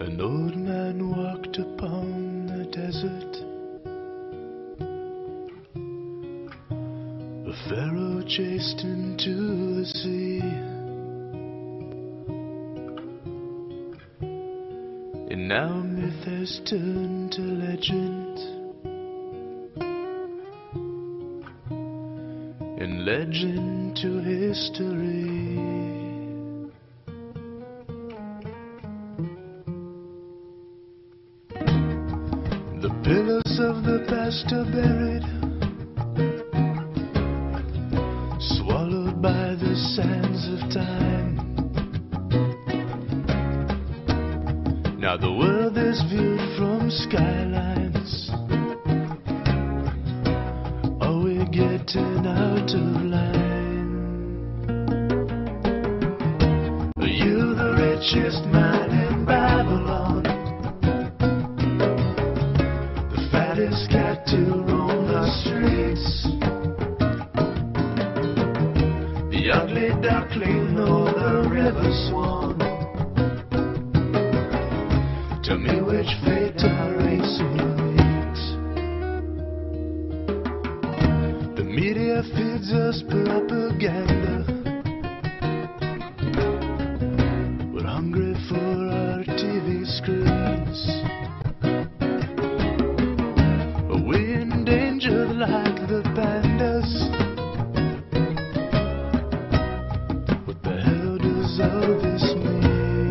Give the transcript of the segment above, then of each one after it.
An old man walked upon the desert. A pharaoh chased into the sea. And now myth has turned to legend, and legend to history. The pillars of the past are buried, swallowed by the sands of time. Now the world is viewed from skylines. Are we getting out of line? Are you the richest man in Babylon? The fattest cat to roam the streets? The ugly duckling or the river swan? Tell me which fate our race will meet. The media feeds us propaganda. We're hungry for our TV screens. Are we endangered like the pandas? What the hell does all this mean?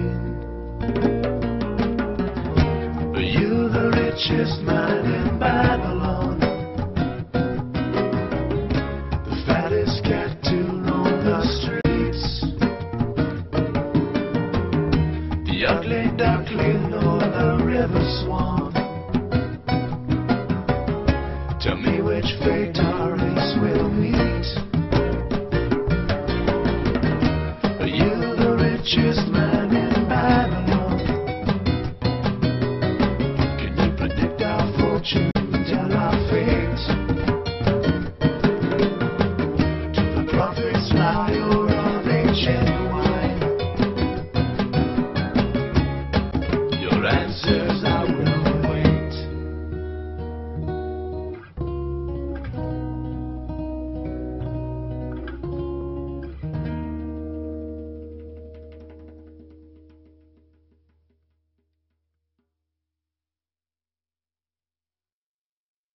Richest man in Babylon, the fattest cat to roam the streets, the ugly duckling or the river swan? Tell me which fate our race will meet. Are you the richest man?